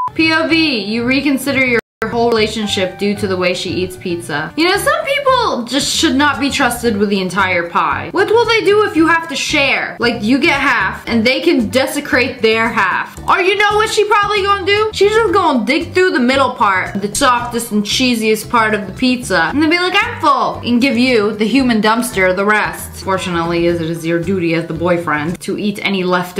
POV, you reconsider your whole relationship due to the way she eats pizza. You know, some people just should not be trusted with the entire pie. What will they do if you have to share? Like, you get half, and they can desecrate their half. Or you know what she probably gonna do? She's just gonna dig through the middle part, the softest and cheesiest part of the pizza, and then be like, I'm full, and give you, the human dumpster, the rest. Fortunately, it is your duty as the boyfriend to eat any leftovers